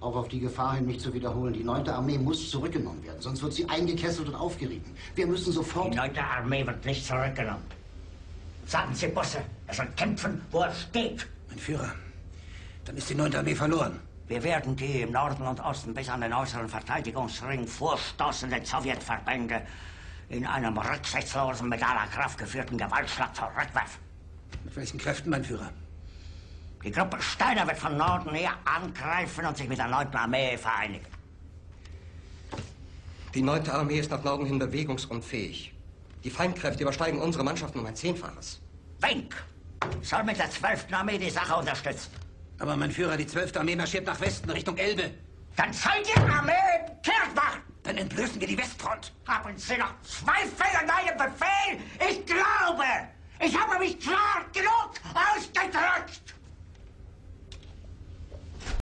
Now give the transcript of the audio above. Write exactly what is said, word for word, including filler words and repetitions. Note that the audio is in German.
Auch auf die Gefahr hin, mich zu wiederholen. Die neunte Armee muss zurückgenommen werden, sonst wird sie eingekesselt und aufgerieben. Wir müssen sofort... Die neunte Armee wird nicht zurückgenommen. Sagen Sie, Bosse, er soll kämpfen, wo er steht. Mein Führer, dann ist die neunte Armee verloren. Wir werden die im Norden und Osten bis an den äußeren Verteidigungsring vorstoßenden Sowjetverbände in einem rücksichtslosen, mit aller Kraft geführten Gewaltschlag zurückwerfen. Mit welchen Kräften, mein Führer? Die Gruppe Steiner wird von Norden her angreifen und sich mit der neunten Armee vereinigen. Die neunte Armee ist nach Norden hin bewegungsunfähig. Die Feindkräfte übersteigen unsere Mannschaften um ein Zehnfaches. Wink soll mit der zwölften Armee die Sache unterstützen. Aber, mein Führer, die zwölfte Armee marschiert nach Westen, Richtung Elbe. Dann soll die Armee kehrt machen. Dann entblößen wir die Westfront. Haben Sie noch Zweifel an meinem Befehl? Ich glaube, ich habe mich klar genug ausgedrückt.